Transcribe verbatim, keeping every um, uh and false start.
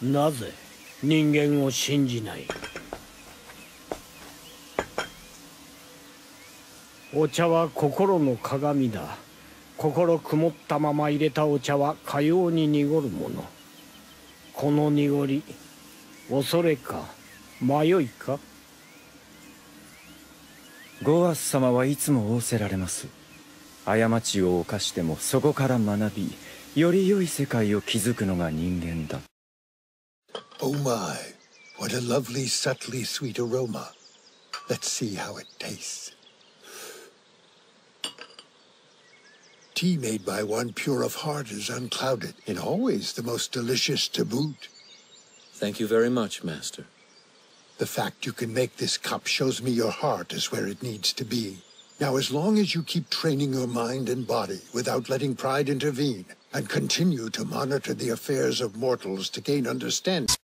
なぜ人間を信じない？お茶は心の鏡だ。心曇ったまま入れたお茶はかように濁るもの。この濁り、恐れか迷いか？ ゴアス様はいつも仰せられます。過ちを犯してもそこから学び、より良い世界を築くのが人間だ。 Oh my, what a lovely, subtly sweet aroma. Let's see how it tastes. Tea made by one pure of heart is unclouded, and always the most delicious to boot. Thank you very much, Master. The fact you can make this cup shows me your heart is where it needs to be. Now, as long as you keep training your mind and body without letting pride intervene, and continue to monitor the affairs of mortals to gain understanding...